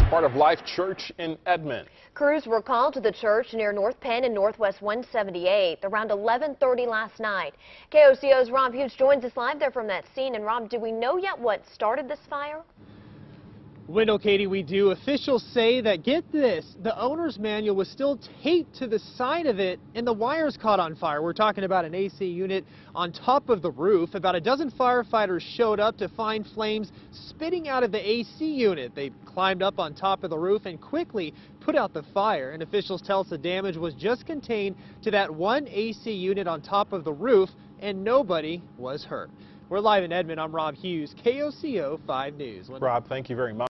Part of Life Church in Edmond. Crews were called to the church near North Penn and Northwest 178 around 11:30 last night. KOCO's Rob Hughes joins us live there from that scene. And Rob, do we know yet what started this fire? Wendell, Katie, we do. Officials say that, get this, the owner's manual was still taped to the side of it and the wires caught on fire. We're talking about an AC unit on top of the roof. About a dozen firefighters showed up to find flames spitting out of the AC unit. They climbed up on top of the roof and quickly put out the fire. And officials tell us the damage was just contained to that one AC unit on top of the roof and nobody was hurt. We're live in Edmond. I'm Rob Hughes, KOCO 5 News. Rob, thank you very much.